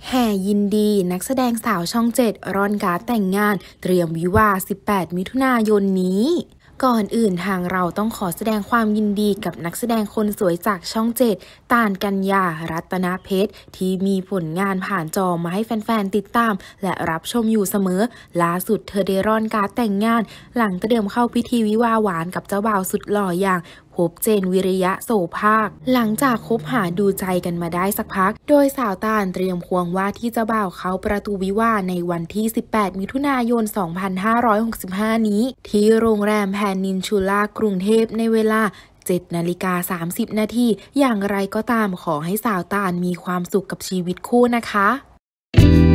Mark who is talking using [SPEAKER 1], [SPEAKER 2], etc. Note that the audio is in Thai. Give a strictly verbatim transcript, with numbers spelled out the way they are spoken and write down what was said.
[SPEAKER 1] แห่ยินดีนักแสดงสาวช่องเจ็ดร่อนการ์ดแต่งงานเตรียมวิวาห์สิบแปดมิถุนายนนี้ก่อนอื่นทางเราต้องขอแสดงความยินดีกับนักแสดงคนสวยจากช่องเจ็ดต่านกัญญารัตนเพชรที่มีผลงานผ่านจอมาให้แฟนๆติดตามและรับชมอยู่เสมอล่าสุดเธอได้ร่อนการ์ดแต่งงานหลังเตรียมเข้าพิธีวิวาห์หวานกับเจ้าบ่าวสุดหล่ออย่างพบเจนวิริยะโสภาคหลังจากคบหาดูใจกันมาได้สักพักโดยสาวต่านเตรียมควงว่าที่เจ้าบ่าวเขาประตูวิวาห์ในวันที่สิบแปดมิถุนายนสองพันห้าร้อยหกสิบห้านี้ที่โรงแรมแพนนินชูล่ากรุงเทพในเวลาเจ็ดนาฬิกาสามสิบนาทีอย่างไรก็ตามขอให้สาวต่านมีความสุขกับชีวิตคู่นะคะ